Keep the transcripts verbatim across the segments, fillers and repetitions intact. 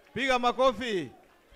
Piga makofi.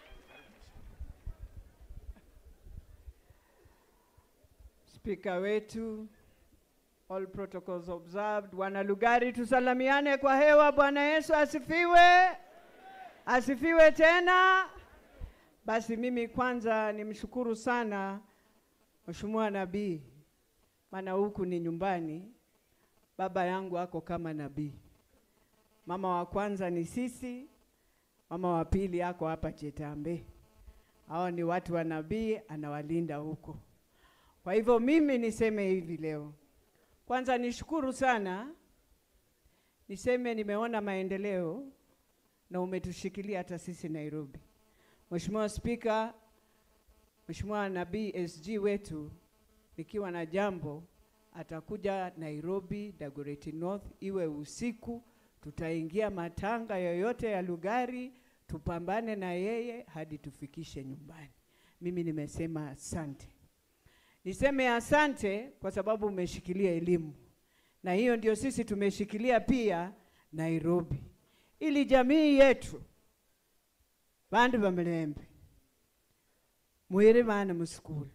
Speaker wetu, all protocols observed. Wana Lugari tusalamiane kwa hewa. Bwana Yesu asifiwe. Asifiwe tena. Basi mimi kwanza nimshukuru sana Mheshimiwa Nabii. Maana huku ni nyumbani. Baba yangu ako kama nabii. Mama wa kwanza ni sisi. Mama wa pili ako hapa Chetambe. Hao ni watu wa nabii, anawalinda huko. Kwa hivyo mimi niseme hivi leo. Kwanza nishukuru sana. Niseme nimeona maendeleo na umetushikilia hata sisi Nairobi. Mheshimiwa Speaker, Mheshimiwa Nabii S G wetu, nikiwa na jambo atakuja Nairobi, Dagoretti North, iwe usiku, tutaingia matanga yoyote ya Lugari, tupambane na yeye hadi tufikishe nyumbani. Mimi nimesema asante. Niseme asante kwa sababu umeshikilia elimu. Na hiyo ndio sisi tumeshikilia pia Nairobi. Ili jamii yetu, bandu ba Mlembe, muhiri bana mskuli.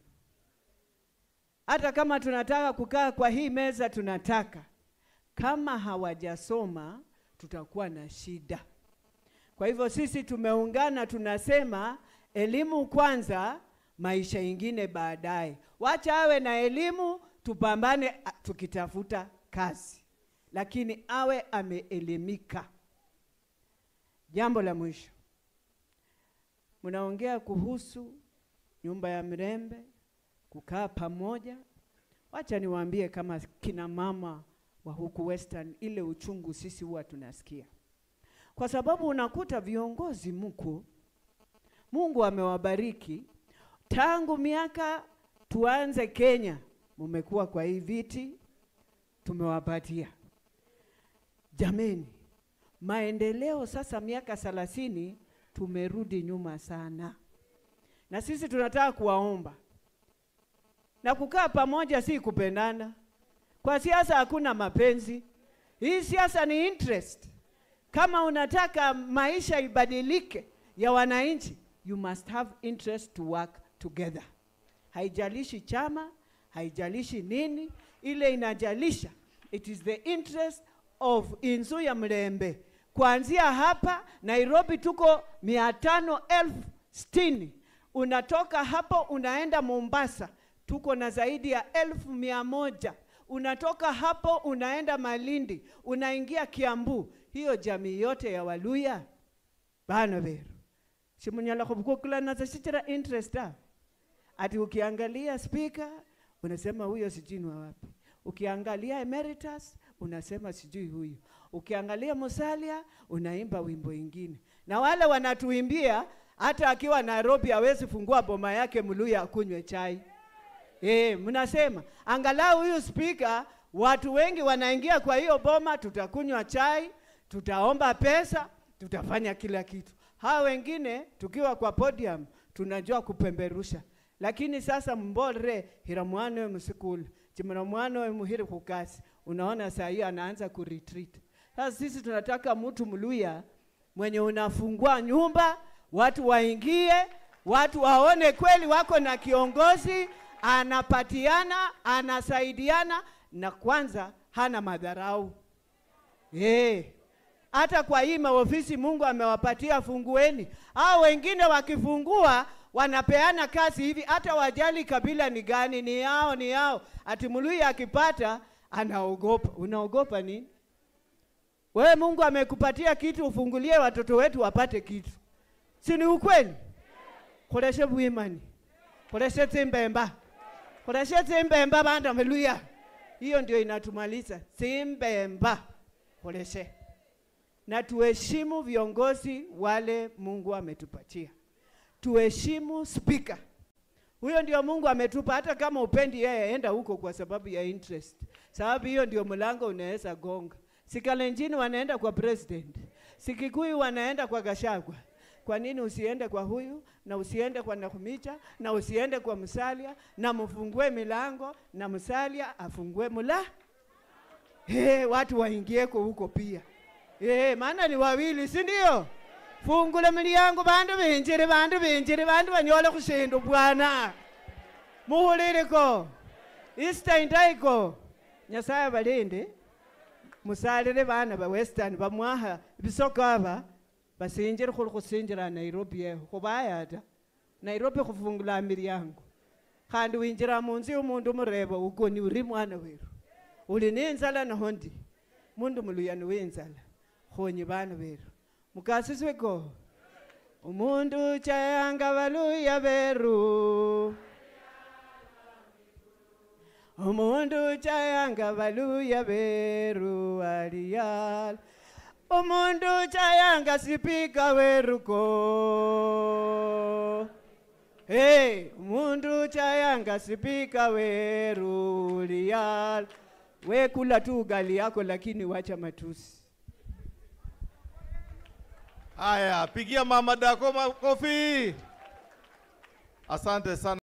Hata kama tunataka kukaa kwa hii meza tunataka. Kama hawajasoma tutakuwa na shida. Kwa hivyo sisi tumeungana tunasema elimu kwanza, maisha ingine baadaye. Wacha awe na elimu, tupambane tukitafuta kazi. Lakini awe ameelimika. Jambo la mwisho. Mnaongea kuhusu nyumba ya Mlembe, kukaa pamoja. Wacha niwaambie kama kina mama wa huku Western, ile uchungu sisi huwa tunasikia. Kwa sababu unakuta viongozi mkuu, Mungu amewabariki, tangu miaka tuanze Kenya, mumekuwa kwa hii viti, tumewapatia. Jameni, maendeleo sasa miaka thelathini, tumerudi nyuma sana. Na sisi tunataka kuwaomba. Na kukaa pamoja si kupendana. Kwa siasa hakuna mapenzi. Hii siasa ni interest. Kama unataka maisha ibadilike ya wananchi, you must have interest to work together. Haijalishi chama, haijalishi nini, ile inajalisha. It is the interest of inzu ya Mlembe. Kuanzia hapa, Nairobi tuko mia tano elfu sitini. Unatoka hapo unaenda Mombasa, tuko na zaidi ya elfu mia moja. Unatoka hapo unaenda Malindi, unaingia Kiambu. Hiyo jamii yote ya Waluya bana veru. Simunyala kubukula na zasichira interest ha. Ati ukiangalia speaker, unasema huyo sijui wa wapi. Ukiangalia emeritus, unasema sijui huyo. Ukiangalia Musalia, unaimba wimbo ingine. Na wale wanatuimbia, hata akiwa Nairobi hawezi fungua boma yake Mluya akunywe chai. Eh, mnasema angalau huyu speaker, watu wengi wanaingia kwa hiyo boma, tutakunywa chai, tutaomba pesa, tutafanya kila kitu. Hao wengine tukiwa kwa podium tunajua kupemberusha. Lakini sasa mbore hiramwane msikuli, chimaramwane muhiri kukasi. Unaona saa hiyo anaanza kuretreat. Sasa sisi tunataka mtu Mluya mwenye unafungua nyumba, watu waingie, watu waone kweli wako na kiongozi, anapatiana, anasaidiana, na kwanza hana madharau. Eh. Hata kwa hii maofisi Mungu amewapatia fungueni. Hao wengine wakifungua wanapeana kazi hivi, hata wajali kabila ni gani, ni yao ni yao. Ati Mluya akipata anaogopa. Unaogopa nini? Wewe Mungu amekupatia kitu, ufungulie watoto wetu wapate kitu. Si ni ukweli? Koleshe buimani. Koleshe Timbemba. Koleshe Timbemba banda Mluya. Hiyo ndio inatumaliza. Timbemba. Koleshe. Na tuheshimu viongozi wale Mungu ametupatia. Tuheshimu speaker. Huyo ndio Mungu ametupa, hata kama upendi yeye, enda huko kwa sababu ya interest. Sababu hiyo ndio mlango unaweza gonga. Sikalenjini wanaenda kwa president. Sikikuyu wanaenda kwa Gachagua. Kwa nini usiende kwa huyu, na usiende kwa Nakumicha, na usiende kwa Musalia, na mfungue milango, na Musalia afungue mula? Hey, watu waingie huko pia. Eh, maana ni wawili, si ndio? Fungula milyango bandu binjire bandu binjire bandu banyola kushinda bwana. Muhulireko. Easter indaiko. Nyasaye balinde. Musalire bana ba Western bamwaha bisoko aba basinjire khulu kusinjira Nairobi yeho kubayata. Nairobi kufungula milyango. Khandi winjira munzi umundu mureba ukoni uri mwana weru. Uli nenzala na hondi. Mundu muluyani wenzala. Khonyi bana beru. Mukasisi ko. Umundu chayanga baluya beru. Umundu chayanga baluya beru aliyal. Umundu chayanga sipika weruko. Hey, umundu chayanga sipika weru aliyal. We kula tu ugali yako lakini wacha matusi. Haya, pigia mama dako makofi. Asante sana.